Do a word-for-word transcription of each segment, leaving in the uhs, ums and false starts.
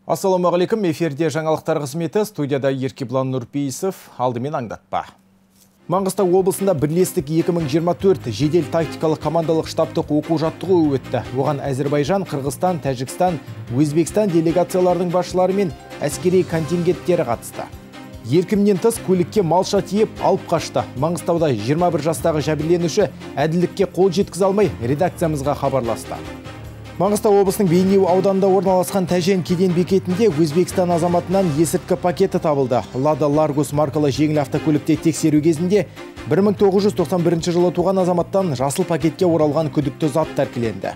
Ассаламағалейкум, эфирде жаңалықтар қызметі, студияда Еркеблан Нұрпейісов, алдымен аңдатпа. Маңғыстау облысында бірлестік екі мың жиырма төрт жедел тактикалық командалық штабтық оқу жаттығуы өтті. Оған Әзербайжан, Қырғызстан, Тәжікстан, Өзбекстан делегациялардың басшылары мен әскери контингенттері қатысты. Еркімнен тыс көлікке малша тиеп алып қашты. Маңғыстауда жиырма бір жастағы жәбірленуші әділдікке қол жеткізе алмай редакциямызға хабарласты. Маңғыстау облысының Бейнеу ауданында орналасқан Тәжен кеден бекетінде Өзбекстан азаматынан есірткі пакеті табылды. Лада Ларгус маркалы жеңіл автокөлікте тексеру кезінде бір мың тоғыз жүз тоқсан бірінші жылы туған азаматтан жасыл пакетке оралған күдікті зат тәркіленді.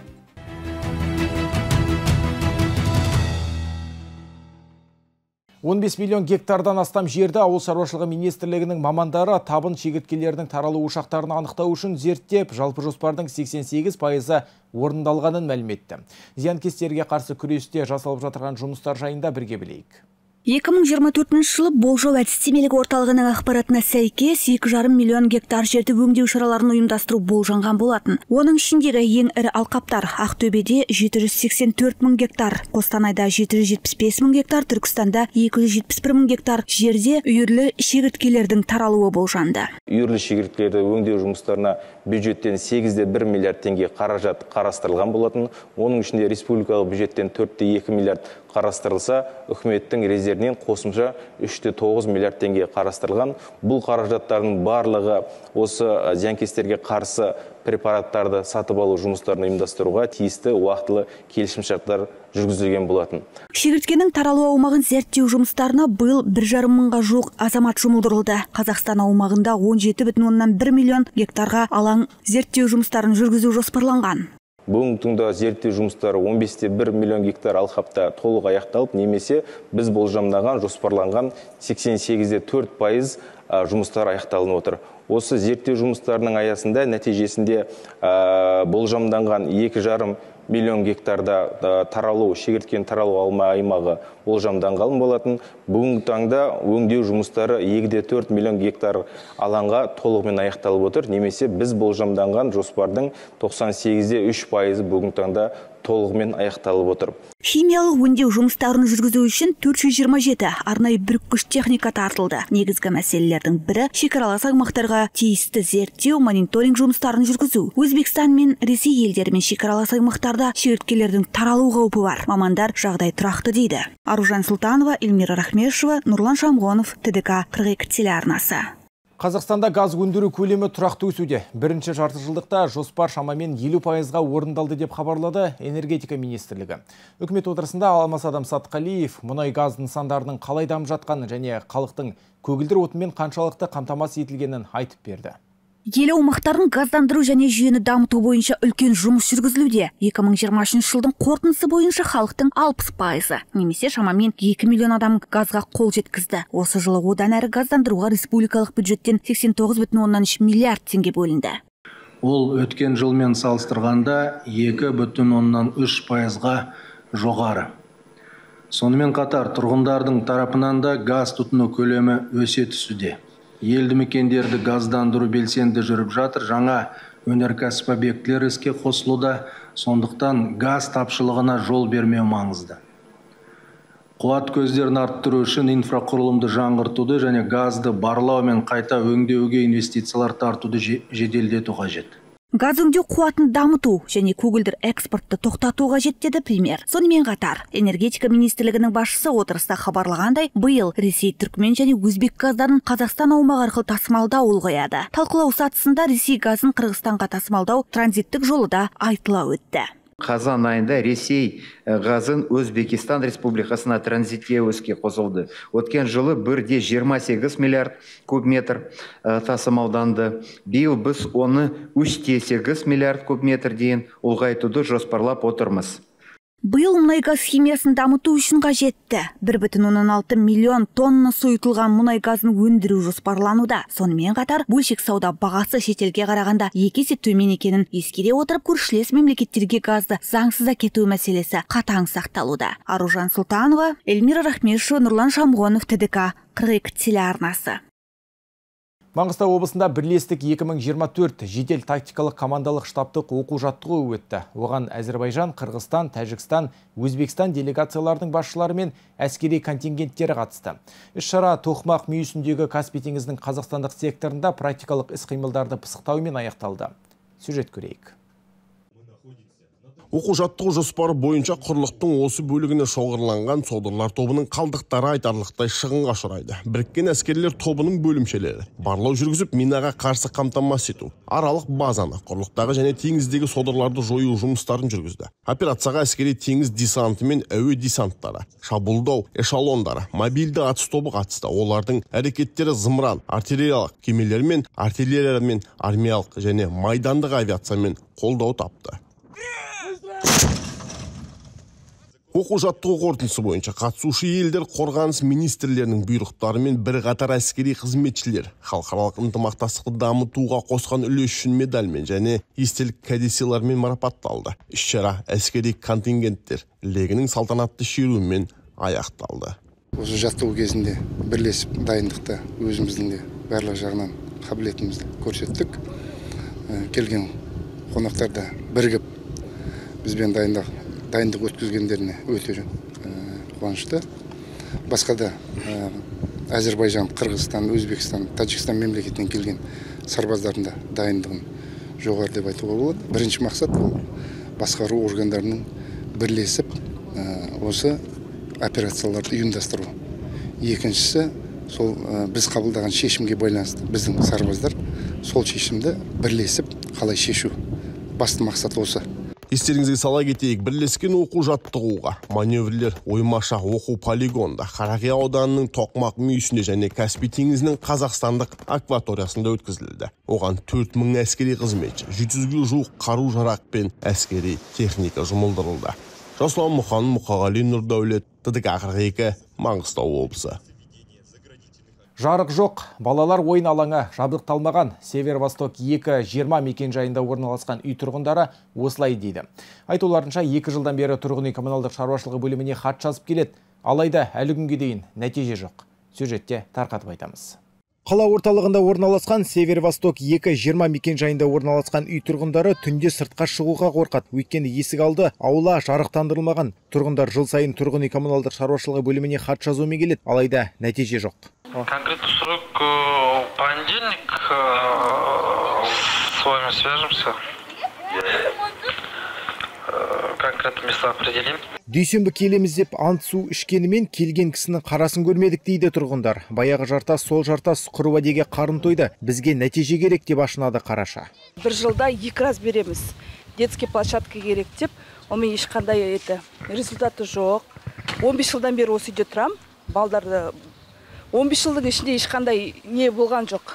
он бес миллион гектардан астам жерді ауыл шаруашылығы министрлігінің мамандары табын шегірткелердің таралу ошақтарын анықтау үшін зерттеп, жалпы жоспардың сексен сегіз пайызы орындалғанын мәлім етті. Зиянкестерге қарсы күресте жасалып жатырған жұмыстар жайында бірге білейік. екі мың жиырма төртінші жылы болжау әдістемелік орталығының ақпаратына сәйкес екі жарым миллион гектар жерді өңдеу шараларын ұйымдастыру болжанған болатын. Оның ішіндегі ең ірі алқаптар Ақтөбеде жеті жүз сексен төрт мың гектар, Қостанайда жеті жүз жетпіс бес мың гектар, Түркістанда екі жүз жетпіс бір мың гектар жерде үйірлі шегірткелердің таралуы болжанды. Үйірлі шегірткелерді өңдеу жұмыстарына бюджеттен сегіз де бір миллиард теңге қаражат қарастырылған болатын. Оның ішінде республикалық бюджеттен төрт те екі миллиард қарастырылса, үкіметтің резервінен қосымша үш те тоғыз миллиард теңге қарастырылған. Бұл қаражаттардың барлығы осы зиянкестерге қарсы препараттарды сатып алу жұмыстарын ұйымдастыруға тиісті уақытылы келісімшарттар жүргізілген болатын. Шегірткенің таралу аумағын зерттеу жұмыстарына биыл бір жарым мыңға жуық азамат жұмылдырылды. Қазақстан аумағында он жеті бүтін оннан бір миллион гектарға алаң зерттеу жұмыстарын жүргізу жоспарланған. Бүгінгі таңда зерттеу жұмыстары он бес те бір миллион гектар алқапта толық аяқталып, немесе біз болжамдаған, жоспарланған сексен сегіз де төрт пайыз жұмыстар аяқталынып отыр. Осы зерттеу жұмыстарының аясында нәтижесінде болжамданған екі жарым миллион гектарда таралу, шегірткен таралу аймағы болжамданған болатын. Бүгінгі таңда өңдеу жұмыстары екі де төрт миллион гектар алаңға толығымен аяқталып отыр. Немесе біз болжамданған жоспардың тоқсан сегіз де үш пайызы бүгінгі таңда толығымен аяқталып отыр. Химиялық өңдеу жұмыстарын жүргізу үшін төрт жүз жиырма жеті арнайы бүріккіш техника тартылды. Негізгі мәселелердің бірі шекаралас аймақтарға тиісті зерттеу, мониторинг жұмыстарын жүргізу. Өзбекстан мен Ресей елдерімен шекаралас аймақтарда шегірткелердің таралу қаупі бар. Мамандар жағдай тұрақты дейді. Аружан Сұлтанова, Эльмира Рахмешева, Нұрлан Шамғонов, Т Д К қырық екі телеарнасы. Қазақстанда газ өндіру көлемі тұрақты өсуде. Бірінші жарты жылдықта жоспар шамамен елу пайызға орындалды деп хабарлады энергетика министрлігі. Үкімет отырысында Алмасадам Сатқалиев мұнай газ нысандарының қалай дамып жатқанын және халықтың көгілдір отынмен қаншалықты қамтамасыз етілгенін айтып берді. Ел аумақтарын газдандыру және жүйені дамыту бойынша үлкен жұмыс жүргізілуде. екі мың жиырмасыншы жылдың қорытындысы бойынша халықтың алпыс пайызы, немесе шамамен екі миллион адам газға қол жеткізді. Осы жылы одан әрі газдандыруға республикалық бюджеттен сексен тоғыз бүтін оннан үш миллиард теңге бөлінді. Ол өткен жылмен салыстырғанда екі бүтін оннан үш пайызға жоғары. Сонымен қатар тұрғындардың тарапынан да газ тұтыну көлемі өсе түсуде. Елді мекендерді газдандыру белсенді жүріп жатыр, жаңа өнеркәсіп объектілері іске қосылуда, сондықтан газ тапшылығына жол бермеу маңызды. Қуат көздерін арттыру үшін инфрақұрылымды жаңғыртуды және газды барлау мен қайта өңдеуге инвестициялар тартуды жеделдету қажет. Газ өңдеу қуатын дамыту және көгілдір экспортты тоқтату қажет деді премьер. Сонымен қатар, энергетика министрлігінің басшысы отырыста хабарлағандай, биыл Ресей, Түркмен және Өзбек газдарын Қазақстан аумағы арқылы тасымалдау ол қояды. Талқылау сатысында Ресей газын Қырғызстанға тасымалдау транзиттік жолы да айтыла өтті. Қазан айында Ресей газын Өзбекистан республикасына транзиттеу іске қосылды. Өткен жылы бір де жиырма сегіз миллиард куб метр тасымалданды. Биыл біз оны үш те сегіз миллиард куб метр дейін ұлғайтуды жоспарлап отырмыз. Биыл мұнай газ химиясын дамыту үшін қажетті бір бүтін оннан алты миллион тонна сұйытылған мұнай газын өндіру жоспарлануда. Сонымен қатар, бөлшек сауда бағасы шетелге қарағанда екі есе төмен екенін ескере отырып, көршілес мемлекеттерге газды заңсыз әкету мәселесі қатаң сақталуда. Аружан Сұлтанова, Эльмира Рахмешева, Нұрлан Шамғонов, Т Д К қырық екі телеарнасы. Маңғыстау облысында бірлестік екі мың жиырма төрт жедел тактикалық командалық штабтық оқу жаттығуы өтті. Оған Әзербайжан, Қырғызстан, Тәжікстан, Өзбекстан делегациялардың басшылары мен әскери контингенттері қатысты. Іс-шара Тоқмақ мүйісіндегі Каспий теңізінің қазақстандық секторында практикалық іс-қимылдарды пысықтаумен аяқталды. Сюжет көрейік. Оқу жаттығу жоспары бойынша құрлықтың осы бөлігіне шоғырланған содырлар тобының қалдықтары айтарлықтай шығынға ұшырайды. Біріккен әскерлер тобының бөлімшелері барлау жүргізіп, минаға қарсы қамтамасыз ету, аралық базаны, құрлықтағы және теңіздегі содырларды жою жұмыстарын жүргізді. Операцияға әскери теңіз десанты мен әуе десанттары, шабуылдау эшелондары, мобильді атыс тобы қатысты. Олардың әрекеттері зымыран, артиллериялық кемелер мен артиллерия мен армиялық және майдандық авиациямен қолдау тапты. Оқу жаттығу қорытындысы бойынша қатысушы елдер қорғаныс министрлерінің бұйрықтары мен бірқатар әскери қызметшілер халықаралық ынтымақтастықты дамытуға қосқан үлесі үшін медальмен және естелік кәдесыйлармен марапатталды. Іс-шара әскери контингенттер легінің салтанатты шеруімен аяқталды. Осы жаттығу кезінде бірлесіп дайындықты өзіміздің де барлық жағынан қабілетімізді көрсеттік. Келген қонақтарда бірігіп бізбен дайындық дайындық өткізгендеріне өте қуанышты. Басқа да Әзербайжан, Қырғызстан, Өзбекстан, Тәжікстан мемлекетінен келген сарбаздардың да дайындығын жоғары деп айтуға болады. Бірінші мақсат бұл басқару органдарының бірлесіп осы операцияларды ұйымдастыру. Екіншісі сол біз қабылдаған шешімге байланысты біздің сарбаздар сол шешімді бірлесіп қалай шешу. Басты мақсат осы. Естеріңізге сала кетейік, бірлескен оқу жаттығуға маневрлер оймаша оқу полигонда, Қарақия ауданының Тоқмақ мүйісінде және Каспий теңізінің қазақстандық акваториясында өткізілді. Оған төрт мың әскери қызметші, жүз жүзге жуық қару-жарақ пен әскери техника жұмылдырылды. Жасұлан Мұқан, Мұқағали Нұрдәулет, ТДК қырық екі, Маңғыстау облысы. Жарық жоқ, балалар ойын алаңы жабдықталмаған Север-Восток екі жиырма мекен жайында орналасқан үй тұрғындары осылай дейді. Айтуларынша екі жылдан бері тұрғын үй коммуналдық шаруашылығы бөліміне хат жазып келеді, алайда әлі күнге дейін нәтиже жоқ. Сюжетте тарқатып айтамыз. Қала орталығында орналасқан Север-Восток екі жиырма мекен жайында орналасқан үй тұрғындары түнде сыртқа шығуға қорқады. Өйткені есік алды аула жарықтандырылмаған. Тұрғындар жыл сайын тұрғын үй коммуналдық шаруашылығы бөліміне хат жазумен келеді, алайда нәтиже жоқ. Конкретный срок понедельник, с вами свяжемся, конкретно место определим. Дүйсенбі келеміз деп ант су ішкенімен келген кісінің қарасын көрмедік дейді тұрғындар. Баяғы жартас, сол жартас құр уәдеге қарын тойды. Бізге нәтиже керек деп ашынады Қараша. Бір жылда екі раз береміз. Детский площадка керек деп, онымен ешқандай еті результаты жоқ. он бес жылдан бері осы үйде тұрам. Балдарды он бес жылдың ішінде ешқандай не болған жоқ.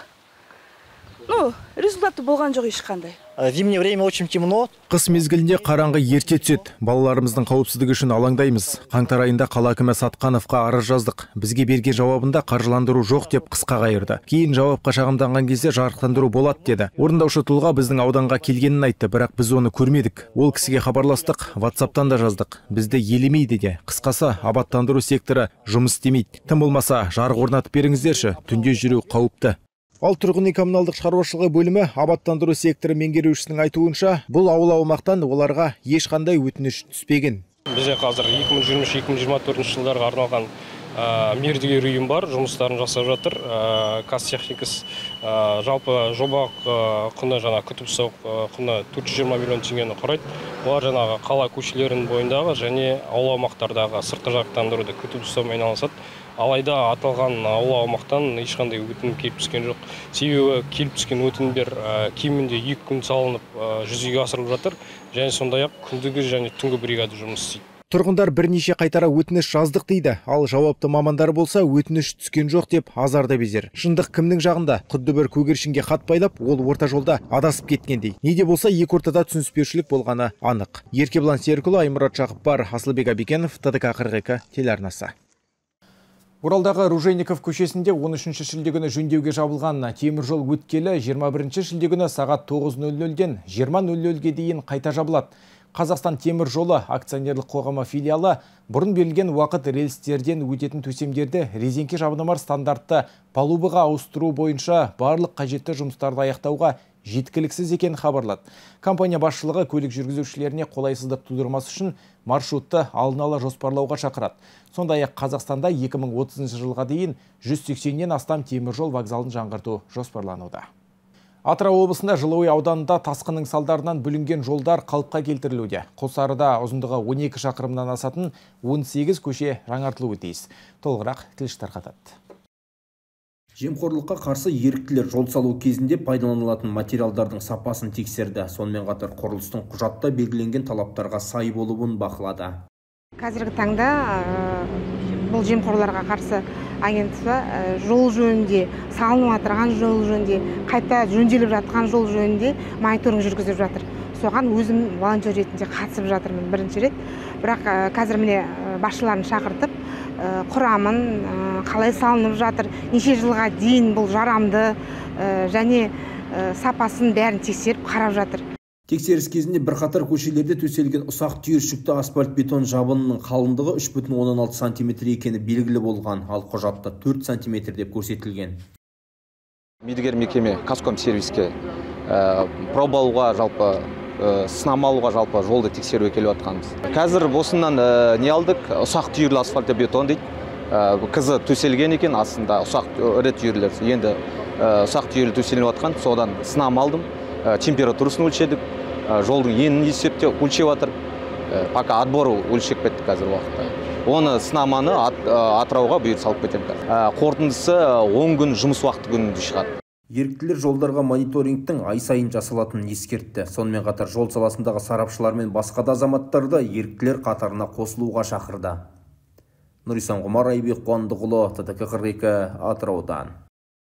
Ну, результаты болған жоқ ешқандай. В зимнее время очень темно. Қыс мезгілінде қараңғы ерте түседі. Балаларымыздың қауіпсіздігі үшін алаңдаймыз. Қаңтар айында қала әкімі Сатқановқа арыз жаздық. Бізге берген жауабында қаржыландыру жоқ деп қысқа қайырды. Кейін жауапқа шағымданған кезде жарықтандыру болады деді. Орындаушы тұлға біздің ауданға келгенін айтты, бірақ біз оны көрмедік. Ол кісіге хабарластық, WhatsApp-тан да жаздық. Бізді елемейді де. Қысқасы, абаттандыру секторы жұмыс істемейді. Тым болмаса, жарық орнатып беріңіздерші. Түнде жүру қауіпті. Ал тұрғын үй коммуналдық шаруашылығы бөлімі абаттандыру секторы меңгерушісінің айтуынша, бұл ауыл аумақтан оларға ешқандай өтініш түспеген. Бізде қазір екі мың жиырма үш екі мың жиырма төртінші жылдарға арналған мердігер ұйым бар, жұмыстарын жасап жатыр. Қазтехникс жалпы жоба құны жаңа күтіп ұстау құны төрт жүз жиырма миллион теңгені құрайды. Олар жаңағы қала көшелерінің бойындағы және ауыл аумақтардағы сыртқы жарықтандыруды күтіп ұстаумен айналысады. Алайда аталған ауыл аумақтан ешқандай өтінім келіп түскен жоқ. Себебі келіп түскен өтінімдер кемінде екі күн салынып жүзеге асырылып жатыр, және сондай-ақ күндізгі және түнгі бригада жұмыс істейді. Тұрғындар бірнеше қайтара өтініш жаздық дейді, ал жауапты мамандар болса өтініш түскен жоқ деп азарда безер. Шындық кімнің жағында? Құдды бір көгершінге хат байлап, ол орта жолда адасып кеткендей. Неде болса екі ортада түсініспеушілік болғаны анық. Еркебұлан Серікұлы, Аймұрат Жақыпбар, Асылбек Абекенов, ТДК қырық екі телеарнасы. Оралдағы Ружейников көшесінде он үшінші шілде күні жөндеуге жабылған темір жол өткелі жиырма бірінші шілде күні сағат тоғыз нөл нөлден жиырма нөл нөлге дейін қайта жабылады. Қазақстан темір жолы акционерлік қоғамы филиалы бұрын берілген уақыт рельстерден өтетін төсемдерді резеңке жабынымар стандартты палубаға ауыстыру бойынша барлық қажетті жұмыстарды аяқтауға жеткіліксіз екен хабарлады. Компания басшылығы көлік жүргізушілеріне қолайсыздық тудырмас үшін маршрутты алдын ала жоспарлауға шақырады. Сондай-ақ Қазақстанда екі мың отызыншы жылға дейін жүз сексеннен астам темір жол вокзалын жаңғырту жоспарлануда. Атырау облысында Жылыой ауданында тасқынның салдарынан бүлінген жолдар қалыпқа келтірілуде. Құлсарыда ұзындығы он екі шақырымнан асатын он сегіз көше жаңартылуы тиіс. Толығырақ тілші тарқатады. Жемқорлыққа қарсы еріктілер жол салу кезінде пайдаланылатын материалдардың сапасын тексерді. Сонымен қатар құрылыстың құжатта белгіленген талаптарға сай болуын бақылады. Қазіргі таңда бұл жемқорларға қарсы агенттігі жол жөнінде, салынып жатырған жол жөнінде, қайта жөнделіп жатқан жол жөнінде мониторинг жүргізіп жатыр. Соған өзім волонтер ретінде қатысып жатырмын бірінші рет. Бірақ қазір міне басшыларын шақыртып, құрамын, қалай салынып жатыр, неше жылға дейін бұл жарамды және сапасын бәрін тексеріп қарап жатыр. Тексеріс кезінде бірқатар көшелерде төселген ұсақ түйіршікті асфальт бетон жабынының қалыңдығы үш бүтін оннан алты сантиметр екені белгілі болған, ал құжатта төрт сантиметр деп көрсетілген. Мердігер мекеме Казком сервиске пробалуға жалпы сынамалуға жалпы жолды тексеруге келіп жатқанбыз. Қазір осынан не алдық? Ұсақ түйірлі асфальт бетон дейді. Қызы төселген екен, астында ұсақ ірі түйірлер. Енді ұсақ түйірлі төселіп жатқан, содан сынам алдым. Температурасын өлшедік, жолдың енін есепте өлшеп жатыр. Пока отборы өлшеп кетті қазір уақытта. Оны сынаманы Атырауға бұйыр салып кетемін. Қорытындысы он күн жұмыс уақыты күнінде шығады. Еріктілер жолдарға мониторингтің ай сайын жасалатынын ескертті. Сонымен қатар жол саласындағы сарапшылар мен басқа да азаматтарды еріктілер қатарына қосылуға шақырды. Нұрислам Ғұмар, Айбек Қуандықұлы, Т Т К қырық екі, Атыраудан.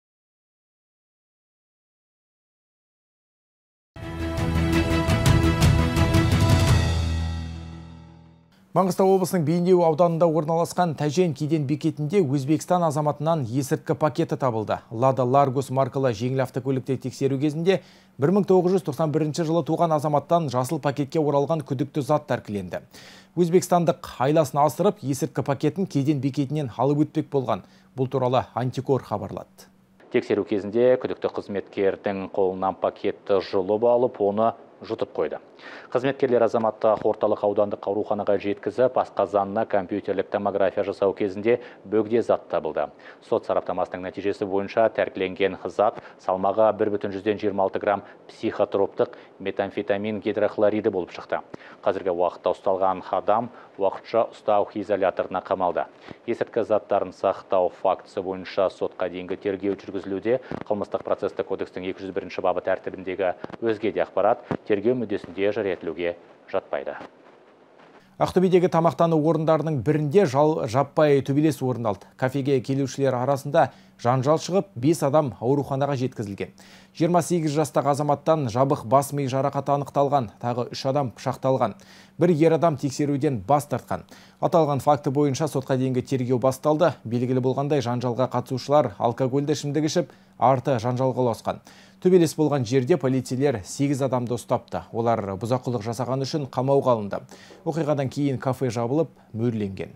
Маңғыстау облысының Бейнеу ауданында орналасқан Тәжен кеден бекетінде Өзбекстан азаматынан есірткі пакеті табылды. Лада Ларгус маркалы жеңіл автокөлікте тексеру кезінде бір мың тоғыз жүз тоқсан бірінші жылы туған азаматтан жасыл пакетке оралған күдікті зат тәркіленді. Өзбекстандық айласын асырып, есірткі пакетін кеден бекетінен алып өтпек болған. Бұл туралы Антикор хабарлады. Тексеру кезінде күдікті қызметкердің қолынан пакетті жұлып алып, оны жұтып қойды. Қызметкерлер азаматты орталық аудандық ауруханаға жеткізіп, асқазанына компьютерлік томография жасау кезінде бөгде зат табылды. Сот сараптамасының нәтижесі бойынша тәркіленген зат салмағы бір бүтін жүзден жиырма алты грамм психотроптық метамфетамин гидрохлориді болып шықты. Қазіргі уақытта ұсталған адам уақытша ұстау изоляторына қамалды. Есірткі заттарын сақтау фактісі бойынша сотқа дейінгі тергеу жүргізілуде. Қылмыстық процесстік кодекстің екі жүз бірінші бабы тәртібіндегі өзге де ақпарат тергеу мүддесінде жариялануға жатпайды. Ақтөбедегі тамақтану орындарының бірінде жал жаппай төбелес орын алды. Кафеге келушілер арасында жанжал шығып, бес адам ауруханаға жеткізілген. жиырма сегіз жастағы азаматтан жабық бас ми жарақаты анықталған, тағы үш адам пышақталған. Бір ер адам тексеруден бас тартқан. Аталған факті бойынша сотқа дейінгі тергеу басталды. Белгілі болғандай жанжалға қатысушылар алкогольді ішімдік ішіп, арты жанжалға ұласқан. Төбелес болған жерде полицейлер сегіз адамды ұстапты. Олар бұзақылық жасаған үшін қамауға алынды. Оқиғадан кейін кафе жабылып, мөрленген.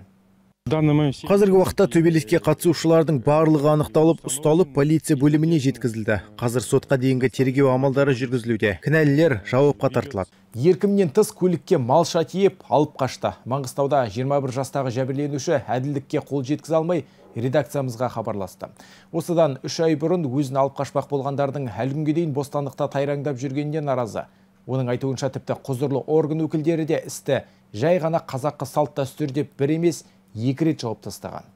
Қазіргі уақытта төбелеске қатысушылардың барлығы анықталып, ұсталып, полиция бөліміне жеткізілді. Қазір сотқа дейінгі тергеу амалдары жүргізілуде. Кінәлілер жауапқа тартылады. Еркімнен тыс көлікке малша тиеп, алып қашты. Маңғыстауда жиырма бір жастағы жәбірленуші әділдікке қол жеткізе алмай, редакциямызға хабарласты. Осыдан үш ай бұрын өзін алып қашпақ болғандардың әлі күнге дейін бостандықта тайраңдап жүргеніне наразы. Оның айтуынша тіпті құзырлы орган өкілдері де істі жай ғана қазақы салт дәстүр деп бір емес, екі рет жауап тастаған.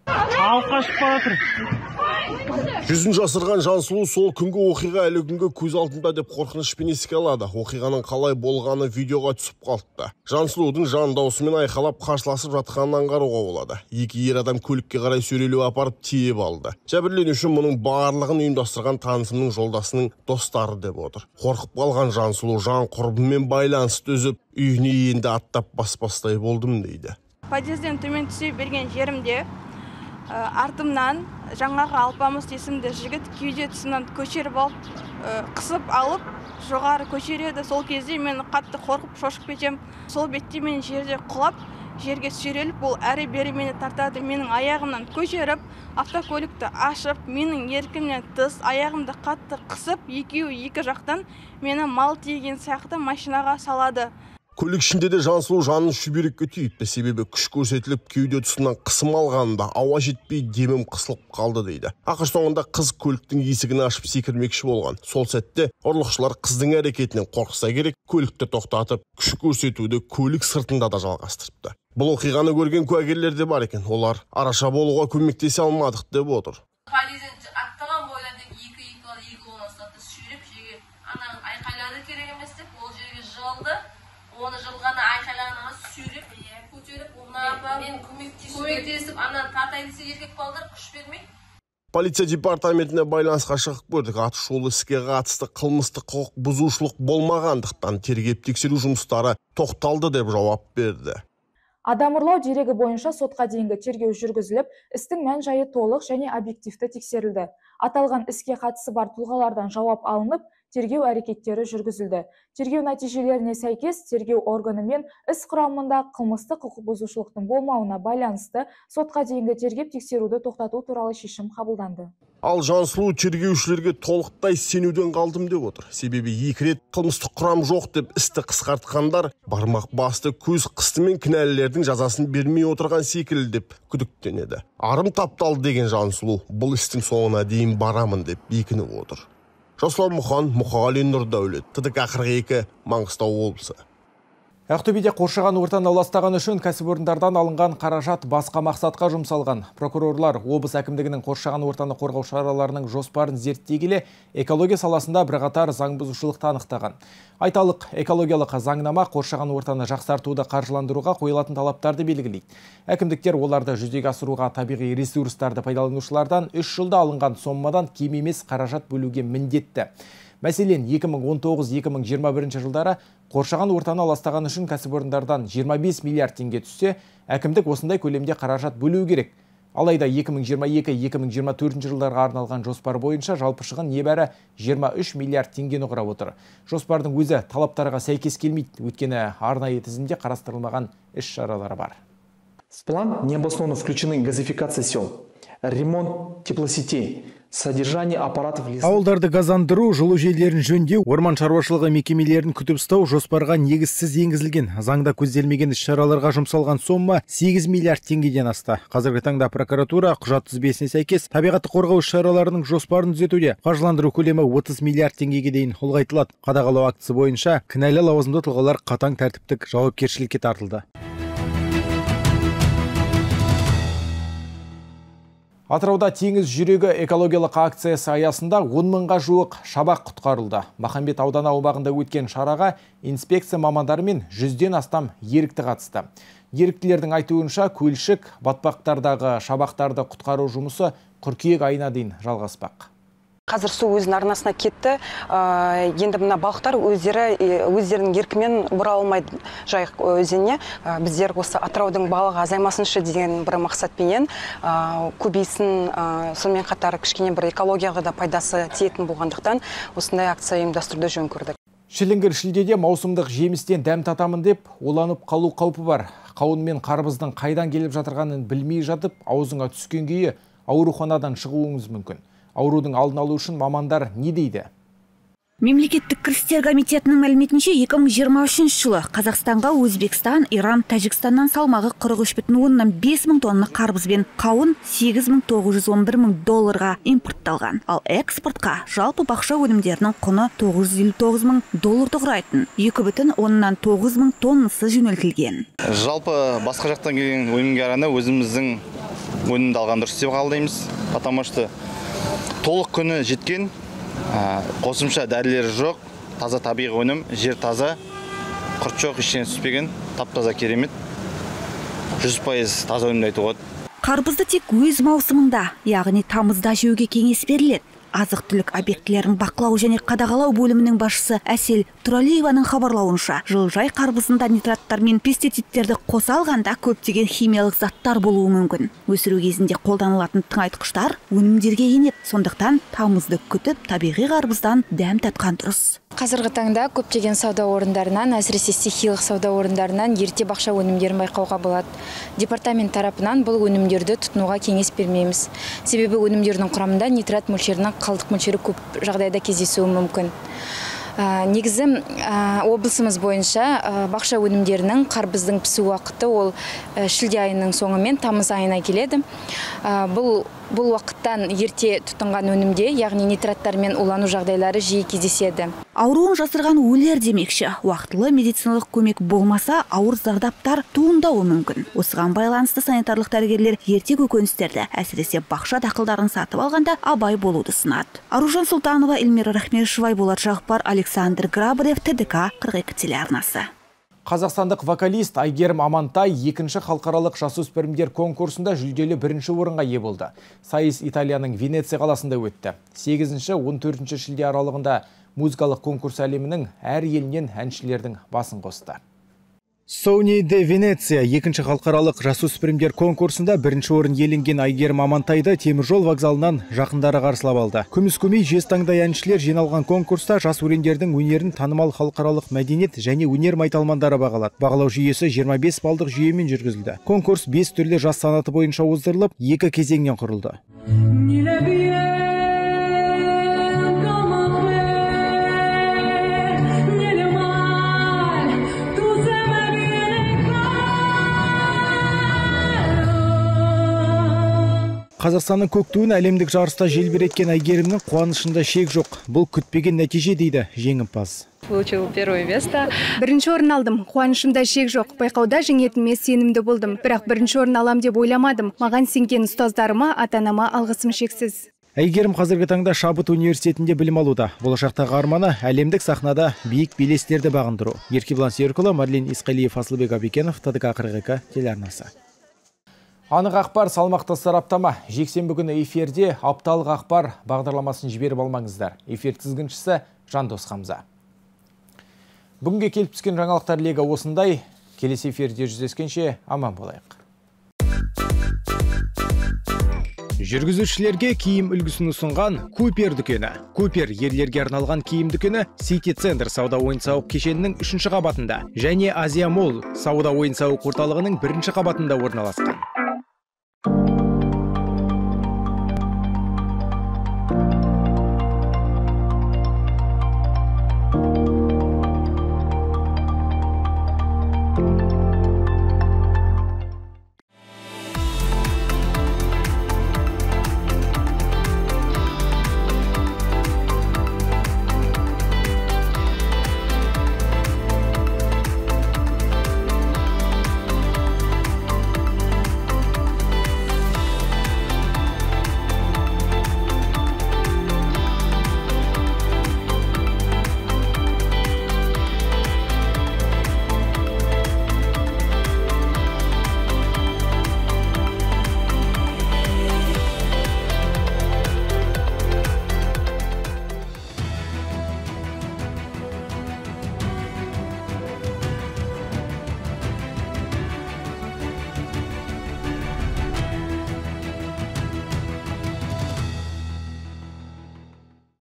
Жүзін жасырған Жансұлу сол күнгі оқиға әлі күнгі көз алдында деп қорқынышпен еске алады. Оқиғаның қалай болғаны видеоға түсіп қалыпты. Жансұлудың жан даусымен айқалап қарсыласып жатқанын аңғаруға болады. Екі ер адам көлікке қарай сүйрелеу апарып тиеп алды. Жәбірленуші мұның барлығын ұйымдастырған танысымның жолдасының достары деп отыр. Қорқып қалған Жансұлу жан құрбымен байланысты үзіп, үйіне енді аттап бас-бастай болдым дейді. Подъезден төмен түсе берген жерімде артымнан жаңағы Алпамыс есімді жігіт кеуде тұсынан көшеріп алып, қысып алып, жоғары көтереді. Сол кезде мен қатты қорқып шошып кетем. Сол бетте мен жерде құлап, жерге сүйреліп, ол әрі бері мені тартады. Менің аяғымнан көтеріп, автокөлікті ашып, менің еркімнен тыс аяғымды қатты қысып, екеуі екі жақтан мені мал тиеген сияқты машинаға салады. Көлік ішінде де Жансұлу жанын шүберекке түйіпті, себебі күш көрсетіліп кеуде тұсынан қысым алғанда ауа жетпей демім қысылып қалды дейді. Ақыр соңында қыз көліктің есігін ашып секірмекші болған. Сол сәтте ұрлықшылар қыздың әрекетінен қорқса керек, көлікті тоқтатып, күш көрсетуді көлік сыртында да жалғастырыпты. Бұл оқиғаны көрген куәгерлер де бар екен. Олар араша болуға көмектесе алмадық деп отыр. Оны жылғаны айқайлағанға сүйреп, көтеріп, мен көмектесіп, анан тартайдысы еркек балдар күш бермей. Полиция департаментіне байланысқа шығып көрдік. Атышулы іске қатысты қылмыстық құқық бұзушылық болмағандықтан тергеп тексеру жұмыстары тоқталды деп жауап берді. Адам ұрлау дерегі бойынша сотқа дейінгі тергеу жүргізіліп, істің мән жайы толық және объективті тексерілді. Аталған іске қатысы бар тұлғалардан жауап алынып, тергеу әрекеттері жүргізілді. Тергеу нәтижелеріне сәйкес тергеу органымен іс құрамында қылмыстық құқық бұзушылықтың болмауына байланысты сотқа дейінгі тергеп тексеруді тоқтату туралы шешім қабылданды. Ал Жансұлу тергеушілерге толықтай сенуден қалдым деп отыр. Себебі екі рет қылмыстық құрам жоқ деп істі қысқартқандар бармақ басты көз қыстымен кінәлілердің жазасын бермей отырған секілді деп күдіктенеді. Арым тапталды деген Жансұлу бұл істің соңына дейін барамын деп бекініп отыр. Жасұлан Мұхан, Мұқағали Нұрдәулет, Т Д К қырық екі, Маңғыстау облысы. Ақтөбеде қоршаған ортаны ластаған үшін кәсіпорындардан алынған қаражат басқа мақсатқа жұмсалған. Прокурорлар облыс әкімдігінің қоршаған ортаны қорғау шараларының жоспарын зерттей келе экология саласында бірқатар заң бұзушылықты анықтаған. Айталық, экологиялық заңнама қоршаған ортаны жақсартуды қаржыландыруға қойылатын талаптарды белгілейді. Әкімдіктер оларды жүзеге асыруға табиғи ресурстарды пайдаланушылардан үш жылда алынған сомадан кем емес қаражат бөлуге міндетті. Мәселен, екі мың он тоғыз — екі мың жиырма бірінші жылдары қоршаған ортаны ластаған үшін кәсіпорындардан жиырма бес миллиард теңге түссе, әкімдік осындай көлемде қаражат бөлу керек. Алайда екі мың жиырма екі — екі мың жиырма төртінші жылдарға арналған жоспар бойынша жалпы шығын небәрі жиырма үш миллиард теңгені құрап отыр. Жоспардың өзі талаптарға сәйкес келмейді, өйткені арнайы тізімде қарастырылмаған іс-шаралары бар. В план необоснованно включены газификация сел, ремонт теплосетей, содержание аппаратов леса. Ауылдарды газдандыру, жылу желілерін жөндеу, орман шаруашылығы мекемелерін күтіп ұстау жоспарға негізсіз енгізілген. Заңда көзделмеген іс-шараларға жұмсалған сомма сегіз миллиард теңгеден асты. Қазіргі таңда прокуратура құжат тізбесіне сәйкес табиғатты қорғау іс-шараларының жоспарын түзетуде. Қаржыландыру көлемі отыз миллиард теңгеге дейін ұлғайтылады. Қадағалау актісі бойынша кінәлі лауазымды тұлғалар қатаң тәртіптік жауапкершілікке тартылды. Атырауда теңіз жүрегі экологиялық акциясы аясында он мыңға жуық шабақ құтқарылды. Махамбет ауданы аумағында өткен шараға инспекция мамандары мен жүзден астам ерікті қатысты. Еріктілердің айтуынша көлшік, батпақтардағы шабақтарды құтқару жұмысы қыркүйек айына дейін жалғаспақ. Қазір су өзінің арнасына кетті. Енді мына балықтар өздері өздерінің еркімен бұра алмайды Жайық өзеніне. Біздер осы Атыраудың балығы азаймасыншы деген бір мақсатпенен көбейсін, сонымен қатар кішкене бір экологияға да пайдасы тиетін болғандықтан осындай акция ұйымдастыруды жөн көрдік. Шіліңгір шілдеде маусымдық жемістен дәм татамын деп уланып қалу қаупі бар. Қауын мен қарбыздың қайдан келіп жатырғанын білмей жатып, аузыңа түскен күйі ауруханадан шығуыңыз мүмкін. Аурудың алдын алу үшін мамандар не дейді? Мемлекеттік кірістер комитетінің мәліметінше екі мың жиырма үшінші жылы Қазақстанға Өзбекстан, Иран, Тәжікстаннан салмағы қырық үш бүтін оннан бес мың тонна қарбыз бен қауын сегіз мың тоғыз жүз он бір мың долларға импортталған. Ал экспортқа жалпы бақша өнімдерінің құны тоғыз жүз елу тоғыз мың долларды құрайтын екі бүтін оннан тоғыз мың тоннасы жөнелтілген. Жалпы басқа жақтан келген өнімге қарағанда өзіміздің өнімді алған дұрыс деп қабылдаймыз. Потому что толық күні жеткен, қосымша дәрілері жоқ, таза табиғи өнім, жер таза, құрт жоқ, ештеңе түспеген, тап-таза керемет, жүз пайыз таза өнімді айтуға болады. Қарбызды тек өз маусымында, яғни тамызда жеуге кеңес беріледі. Азық-түлік объектілерін бақылау және қадағалау бөлімінің басшысы Әсел Тұралиеваның хабарлауынша, жылыжай қарбызында нитраттар мен пестицидтерді қоса алғанда көптеген химиялық заттар болуы мүмкін. Өсіру кезінде қолданылатын тыңайтқыштар өнімдерге енеді. Сондықтан тамызды күтіп, табиғи қарбыздан дәм татқан дұрыс. Қазіргі таңда көптеген сауда орындарынан, әсіресе стихиялық сауда орындарынан ерте бақша өнімдерін байқауға болады. Департамент тарапынан бұл өнімдерді тұтынуға кеңес бермейміз. Себебі өнімдердің құрамында нитрат мөлшерінің қалдық мөлшері көп жағдайда кездесуі мүмкін. Негізі облысымыз бойынша бақша өнімдерінің қарбыздың пісу уақыты ол шілде айының соңы мен тамыз айына келеді. Бұл бұл уақыттан ерте тұтынған өнімде, яғни нитраттармен улану жағдайлары жиі кездеседі. Ауруын жасырған өлер демекші. Уақытылы медициналық көмек болмаса, ауыр зардаптар туындауы мүмкін. Осыған байланысты санитарлық дәрігерлер ерте көкөністерді, әсіресе бақша дақылдарын сатып алғанда абай болуды сынады. Аружан Сұлтанова, Эльмира Рахмешева, Болат Жақпар, Александр Грабарев, Т Д К қырық екі телеарнасы. Қазақстандық вокалист Айгерім Амантай екінші халықаралық жасөспірімдер конкурсында жүлделі бірінші орынға ие болды. Сайыс Италияның Венеция қаласында өтті. сегізінші он төртінші шілде аралығында музыкалық конкурс әлемінің әр елінен әншілердің басын қосты. Сони де Венеция екінші халықаралық жасөспірімдер конкурсында бірінші орын иеленген Айгерім Амантайды теміржол вокзалынан жақындары қарсылап алды. Күміс көмей жез таңдай әншілер жиналған конкурста жас өрендердің өнерін танымал халықаралық мәдениет және өнер майталмандары бағалады. Бағалау жүйесі жиырма бес балдық жүйемен жүргізілді. Конкурс бес түрлі жас санаты бойынша оздырылып, екі кезеңнен құрылды. Қазақстанның көк туын әлемдік жарыста желбіреткен Айгерімнің қуанышында шек жоқ. Бұл күтпеген нәтиже дейді жеңімпаз. Получил первое место. Бірінші орын алдым. Қуанышымда шек жоқ. Байқауда жеңетіме сенімді болдым. Бірақ бірінші орын алам деп ойламадым. Маған сенген ұстаздарыма, ата-анама алғысым шексіз. Айгерім қазіргі таңда Шабыт университетінде білім алуда. Болашақтағы арманы әлемдік сахнада биік белестерді бағындыру. Еркебұлан Серікұлы, Марлен Исқалиев, Асылбек Абекенов, Т Д К қырық екі телеарнасы. Анық ақпар, салмақты сараптама. Жексенбі күні эфирде апталық ақпар бағдарламасын жіберіп алмаңыздар. Эфир тізгіншісі Жандос Хамза. Бүгінге келіп түскен жаңалықтар легі осындай. Келесі эфирде жүздескенше аман болайық. Жүргізушілерге киім үлгісін ұсынған Купер дүкені. Купер ерлерге арналған киім дүкені Сити Центр сауда ойын-сауық кешенінің үшінші қабатында және Азия Молл сауда ойын-сауық орталығының бірінші қабатында орналасқан.